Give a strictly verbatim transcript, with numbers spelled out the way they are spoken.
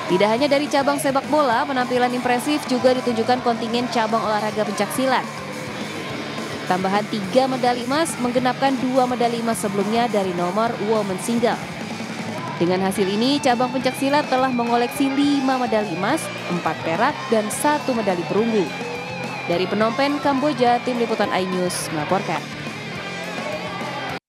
Tidak hanya dari cabang sepak bola, penampilan impresif juga ditunjukkan kontingen cabang olahraga pencaksilat. Tambahan tiga medali emas menggenapkan dua medali emas sebelumnya dari nomor women single. Dengan hasil ini, cabang pencaksilat telah mengoleksi lima medali emas, empat perak, dan satu medali perunggu. Dari Phnom Penh, Kamboja, Tim Liputan iNews melaporkan.